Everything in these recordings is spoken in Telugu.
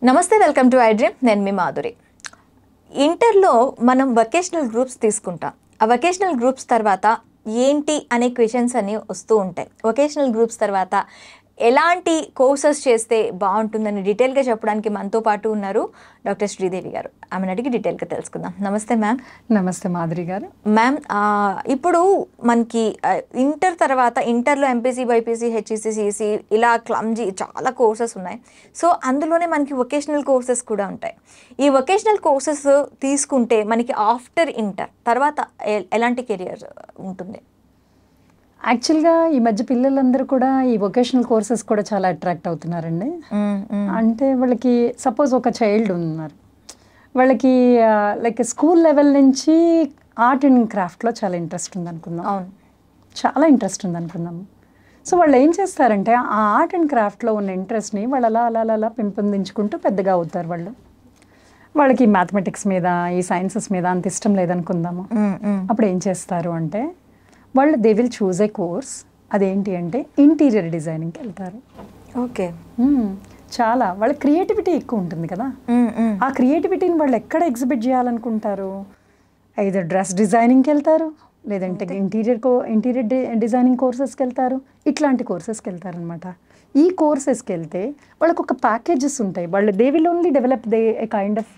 నమస్తే, వెల్కమ్ టు ఐడ్రీమ్. నేను మీ మాధురి. ఇంటర్లో మనం వొకేషనల్ గ్రూప్స్ తీసుకుంటాం. ఆ వొకేషనల్ గ్రూప్స్ తర్వాత ఏంటి అనే క్వశ్చన్స్ అన్నీ వస్తూ ఉంటాయి. వొకేషనల్ గ్రూప్స్ తర్వాత ఎలాంటి కోర్సెస్ చేస్తే బాగుంటుందని డీటెయిల్గా చెప్పడానికి మనతో పాటు ఉన్నారు డాక్టర్ శ్రీదేవి గారు. ఆమెను అడిగి డీటెయిల్గా తెలుసుకుందాం. నమస్తే మ్యామ్. నమస్తే మాధురి గారు. మ్యామ్, ఇప్పుడు మనకి ఇంటర్ తర్వాత ఇంటర్లో ఎంపీసీ, బైపీసీ, హెచ్ఈసీ, సిఈసీ ఇలా క్లమ్జీ చాలా కోర్సెస్ ఉన్నాయి. సో అందులోనే మనకి వొకేషనల్ కోర్సెస్ కూడా ఉంటాయి. ఈ వొకేషనల్ కోర్సెస్ తీసుకుంటే మనకి ఆఫ్టర్ ఇంటర్ తర్వాత ఎలాంటి కెరియర్ ఉంటుంది? యాక్చువల్గా ఈ మధ్య పిల్లలందరూ కూడా ఈ వొకేషనల్ కోర్సెస్ కూడా చాలా అట్రాక్ట్ అవుతున్నారండి. అంటే వాళ్ళకి సపోజ్ ఒక చైల్డ్ ఉన్నారు, వాళ్ళకి లైక్ స్కూల్ లెవెల్ నుంచి ఆర్ట్ అండ్ క్రాఫ్ట్లో చాలా ఇంట్రెస్ట్ ఉందనుకుందాం. అవును, చాలా ఇంట్రెస్ట్ ఉందనుకుందాం. సో వాళ్ళు ఏం చేస్తారంటే ఆ ఆర్ట్ అండ్ క్రాఫ్ట్లో ఉన్న ఇంట్రెస్ట్ని వాళ్ళు అలా అలా అలా పెంపొందించుకుంటూ పెద్దగా అవుతారు. వాళ్ళకి మ్యాథమెటిక్స్ మీద, ఈ సైన్సెస్ మీద అంత ఇష్టం లేదనుకుందాము. అప్పుడు ఏం చేస్తారు అంటే వాళ్ళు they will choose a course. అదేంటి అంటే ఇంటీరియర్ డిజైనింగ్కి వెళ్తారు. ఓకే. చాలా వాళ్ళ క్రియేటివిటీ ఎక్కువ ఉంటుంది కదా. ఆ క్రియేటివిటీని వాళ్ళు ఎక్కడ ఎగ్జిబిట్ చేయాలనుకుంటారు? ఐదర్ డ్రెస్ డిజైనింగ్కి వెళ్తారు, లేదంటే ఇంటీరియర్ డిజైనింగ్ కోర్సెస్కి వెళ్తారు, ఇట్లాంటి కోర్సెస్కి వెళ్తారు అనమాట. ఈ కోర్సెస్కి వెళ్తే వాళ్ళకు ఒక ప్యాకేజెస్ ఉంటాయి. వాళ్ళు they will only develop a kind of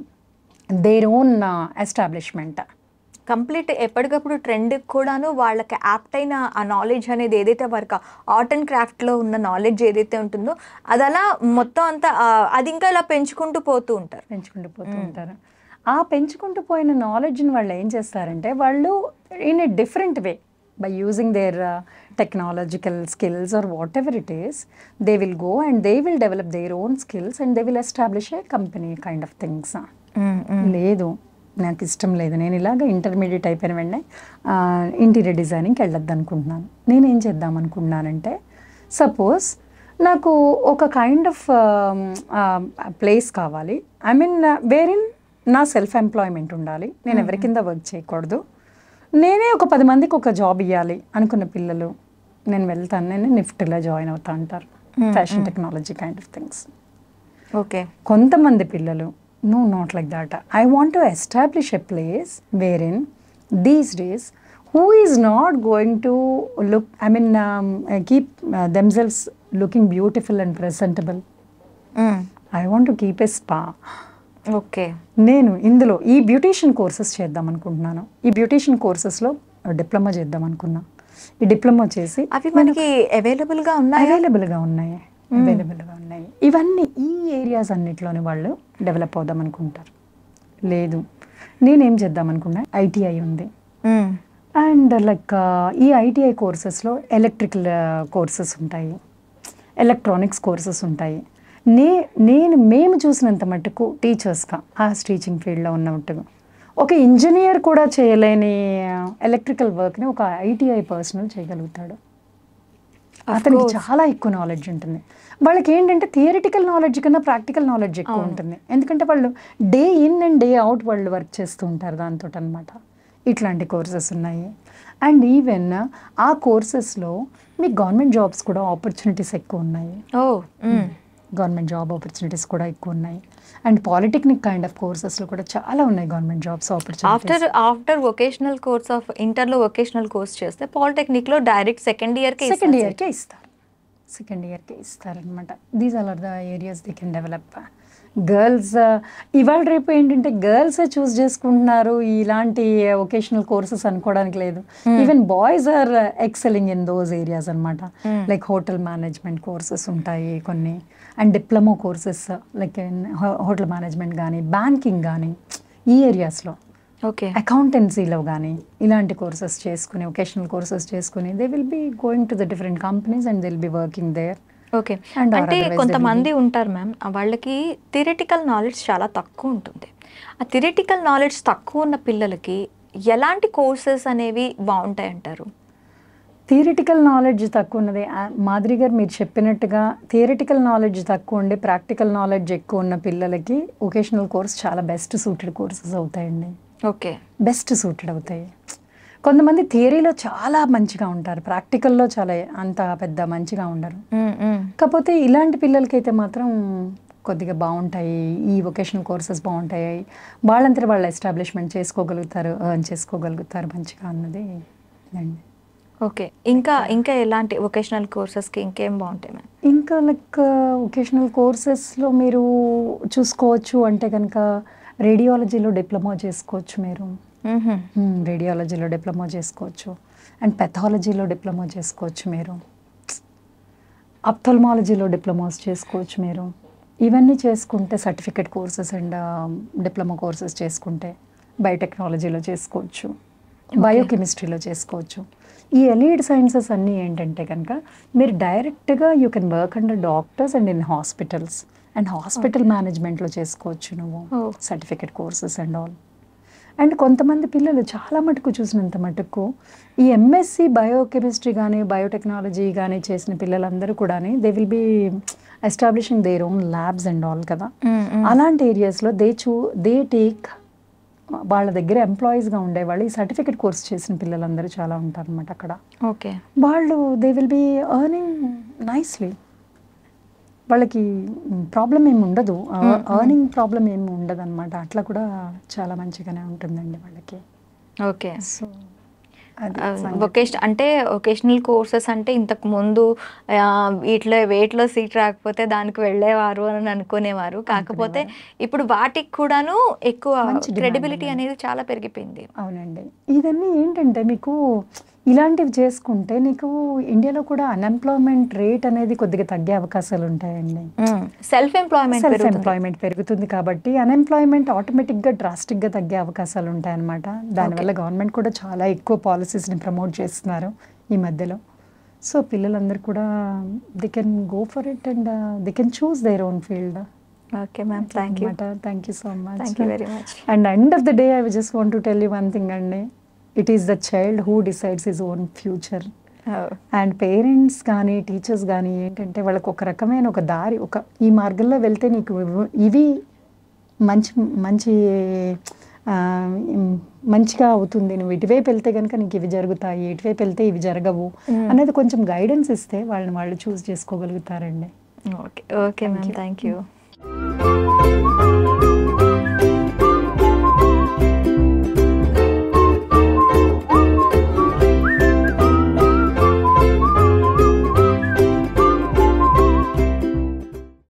their own establishment. Complete ఎప్పటికప్పుడు ట్రెండ్ కూడాను వాళ్ళకి యాప్ట్ అయిన ఆ నాలెడ్జ్ అనేది ఏదైతే వారికి ఆర్ట్ అండ్ క్రాఫ్ట్లో ఉన్న నాలెడ్జ్ ఏదైతే ఉంటుందో అది అలా మొత్తం అంతా అది ఇంకా ఇలా పెంచుకుంటూ పోతూ ఉంటారు. ఆ పెంచుకుంటూ పోయిన నాలెడ్జ్ని వాళ్ళు ఏం చేస్తారంటే వాళ్ళు in a different way by using their technological skills or whatever it is, they will go and they will develop their own skills and they will establish a company kind of things. లేదు, నాకు ఇష్టం లేదు, నేను ఇలాగ ఇంటర్మీడియట్ అయిపోయిన వెంటనే ఇంటీరియర్ డిజైనింగ్కి వెళ్ళొద్దు అనుకుంటున్నాను. నేనేం చేద్దాం అనుకుంటున్నానంటే సపోజ్ నాకు ఒక కైండ్ ఆఫ్ ప్లేస్ కావాలి. ఐ మీన్ వేరిన్ నా సెల్ఫ్ ఎంప్లాయ్మెంట్ ఉండాలి, నేను ఎవరి కింద వర్క్ చేయకూడదు, నేనే ఒక 10 మందికి ఒక జాబ్ ఇవ్వాలి అనుకున్న పిల్లలు నేను వెళ్తాను, నేను నిఫ్టీలో జాయిన్ అవుతా అంటారు. Fashion technology kind of things. Okay. కొంతమంది పిల్లలు no, not like that. I want to establish a place wherein these days who is not going to look, I mean keep themselves looking beautiful and presentable. I want to keep a spa. Okay. నేను ఇందులో ఈ బ్యూటీషియన్ కోర్సెస్ చేద్దాం అనుకుంటున్నాను. ఈ బ్యూటీషియన్ కోర్సెస్లో డిప్లొమా చేద్దాం అనుకున్నా. ఈ డిప్లొమా చేసి అవి మనకి అవైలబుల్గా ఉన్నాయి. ఇవన్నీ ఈ ఏరియాస్ అన్నిట్లోనే వాళ్ళు డెవలప్ అవుదాం అనుకుంటారు. లేదు, నేనేం చేద్దాం అనుకున్నా, ఐటీఐ ఉంది అండ్ లైక్ ఈ ఐటీఐ కోర్సెస్లో ఎలక్ట్రికల్ కోర్సెస్ ఉంటాయి, ఎలక్ట్రానిక్స్ కోర్సెస్ ఉంటాయి. మేము చూసినంత మట్టుకు టీచర్స్గా ఆ టీచింగ్ ఫీల్డ్లో ఉన్న మట్టుకు ఒక ఇంజనీర్ కూడా చేయలేని ఎలక్ట్రికల్ వర్క్ని ఒక ఐటీఐ పర్సనల్ చేయగలుగుతాడు. అతనికి చాలా ఎక్కువ నాలెడ్జ్ ఉంటుంది. వాళ్ళకి ఏంటంటే థియరిటికల్ నాలెడ్జ్ కన్నా ప్రాక్టికల్ నాలెడ్జ్ ఎక్కువ ఉంటుంది. ఎందుకంటే వాళ్ళు day in and day out వాళ్ళు వర్క్ చేస్తూ ఉంటారు దాంతో అనమాట. ఇట్లాంటి కోర్సెస్ ఉన్నాయి. అండ్ ఈవెన్ ఆ కోర్సెస్లో మీకు గవర్నమెంట్ జాబ్స్ కూడా ఆపర్చునిటీస్ ఎక్కువ ఉన్నాయి. గవర్నమెంట్ జాబ్ ఆపర్చునిటీస్ కూడా ఎక్కువ ఉన్నాయి. అండ్ పాలిటెక్నిక్ కైండ్ ఆఫ్ కోర్సెస్లో కూడా చాలా ఉన్నాయి government jobs opportunities. After vocational course of ఇంటర్లో వొకేషనల్ కోర్స్ చేస్తే పాలిటెక్నిక్లో డైరెక్ట్ సెకండ్ ఇయర్కే ఇస్తారనమాట. These are the areas they can develop. Girls ఇవాళ రేపు ఏంటంటే గర్ల్సే చూస్ చేసుకుంటున్నారు ఇలాంటి వొకేషనల్ కోర్సెస్ అనుకోవడానికి లేదు. Even boys are excelling in those areas అనమాట. లైక్ హోటల్ మేనేజ్మెంట్ కోర్సెస్ ఉంటాయి కొన్ని, and diploma courses like hotel management కానీ, బ్యాంకింగ్ కానీ, ఈ ఏరియాస్లో, ఓకే, అకౌంటెన్సీలో కానీ ఇలాంటి కోర్సెస్ చేసుకుని, వొకేషనల్ కోర్సెస్ చేసుకుని they will be going to the different companies and they will be working there. Okay. అంటే కొంతమంది ఉంటారు మ్యామ్, వాళ్ళకి థియరిటికల్ నాలెడ్జ్ చాలా తక్కువ ఉంటుంది. ఆ థియరిటికల్ నాలెడ్జ్ తక్కువ ఉన్న పిల్లలకి ఎలాంటి కోర్సెస్ అనేవి బాగుంటాయి అంటారు? థియరిటికల్ నాలెడ్జ్ తక్కువ ఉన్నది మాధురి గారు మీరు చెప్పినట్టుగా, థియరిటికల్ నాలెడ్జ్ తక్కువ ఉండి ప్రాక్టికల్ నాలెడ్జ్ ఎక్కువ ఉన్న పిల్లలకి వొకేషనల్ కోర్స్ చాలా బెస్ట్ సూటెడ్ కోర్సెస్ అవుతాయండి. ఓకే, బెస్ట్ సూటెడ్ అవుతాయి. కొంతమంది థియరీలో చాలా మంచిగా ఉంటారు, ప్రాక్టికల్లో చాలా అంత పెద్ద మంచిగా ఉండరు. కాకపోతే ఇలాంటి పిల్లలకైతే మాత్రం కొద్దిగా బాగుంటాయి, ఈ వొకేషనల్ కోర్సెస్ బాగుంటాయి, వాళ్ళంతా వాళ్ళు ఎస్టాబ్లిష్మెంట్ చేసుకోగలుగుతారు, ఎర్న్ చేసుకోగలుగుతారు మంచిగా అన్నది అండి. ఓకే. ఇంకా ఇంకా ఎలాంటి వొకేషనల్ కోర్సెస్కి ఇంకేం బాగుంటాయి మ్యామ్? ఇంకా లైక్ వొకేషనల్ కోర్సెస్లో మీరు చూసుకోవచ్చు అంటే కనుక రేడియాలజీలో డిప్లొమా చేసుకోవచ్చు మీరు. రేడియాలజీలో డిప్లొమా చేసుకోవచ్చు అండ్ పెథాలజీలో డిప్లొమా చేసుకోవచ్చు మీరు. అప్థల్మాలజీలో డిప్లొమాస్ చేసుకోవచ్చు మీరు. ఇవన్నీ చేసుకుంటే certificate courses and diploma courses చేసుకుంటే బయోటెక్నాలజీలో చేసుకోవచ్చు, బయోకెమిస్ట్రీలో చేసుకోవచ్చు. ఈ ఎలీడ్ సైన్సెస్ అన్నీ ఏంటంటే కనుక మీరు డైరెక్ట్గా you can work under doctors and in hospitals and hospital మేనేజ్మెంట్లో చేసుకోవచ్చు నువ్వు certificate courses and all. And కొంతమంది పిల్లలు చాలా మటుకు చూసినంత మటుకు ఈ ఎంఎస్సి బయోకెమిస్ట్రీ కానీ బయోటెక్నాలజీ కానీ చేసిన పిల్లలందరూ కూడా they will be establishing their own labs and all కదా. అలాంటి ఏరియాస్లో దే టేక్ వాళ్ళ దగ్గర ఎంప్లాయీస్గా ఉండేవాళ్ళు ఈ సర్టిఫికేట్ కోర్స్ చేసిన పిల్లలందరూ చాలా ఉంటారు అనమాట అక్కడ. ఓకే. వాళ్ళు they will be earning nicely. వాళ్ళకి ప్రాబ్లం ఏమి ఉండదు, ఎర్నింగ్ ప్రాబ్లం ఏమి ఉండదు అనమాట. అట్లా కూడా చాలా మంచిగానే ఉంటుందండి వాళ్ళకి. ఓకే. సో వొకేషనల్ కోర్సెస్ అంటే ఇంతకు ముందు వేటిలో సీట్ రాకపోతే దానికి వెళ్ళేవారు అని అనుకునేవారు. కాకపోతే ఇప్పుడు వాటికి కూడాను ఎక్కువ క్రెడిబిలిటీ అనేది చాలా పెరిగిపోయింది. అవునండి. ఇవన్నీ ఏంటంటే మీకు ఇలాంటివి చేసుకుంటే నీకు ఇండియాలో కూడా అన్ఎంప్లాయ్మెంట్ రేట్ అనేది కొద్దిగా తగ్గే అవకాశాలు ఉంటాయండి. సెల్ఫ్ ఎంప్లాయ్మెంట్ పెరుగుతుంది కాబట్టి అన్ఎంప్లాయ్మెంట్ ఆటోమేటిక్గా డ్రాస్టిక్గా తగ్గే అవకాశాలు ఉంటాయన్నమాట. దానివల్ల గవర్నమెంట్ కూడా చాలా ఎక్కువ పాలసీస్ని ప్రమోట్ చేస్తున్నారు ఈ మధ్యలో. సో పిల్లలందరూ కూడా they can go for it and they can choose their own field. Okay ma'am, thank you. Thank you so much. Thank you very much. And end of the day I just want to tell you one thing అండి. It is the child who decides his own future. And parents కానీ టీచర్స్ కానీ ఏంటంటే వాళ్ళకి ఒక రకమైన ఒక దారి, ఈ మార్గంలో వెళ్తే నీకు ఇవి మంచిగా అవుతుంది, నువ్వు ఇటువైపు వెళ్తే కనుక నీకు ఇవి జరుగుతాయి, ఇటువైపు వెళ్తే ఇవి జరగవు అనేది కొంచెం గైడెన్స్ ఇస్తే వాళ్ళు చూస్ చేసుకోగలుగుతారండి. Okay. Okay ma'am, thank you.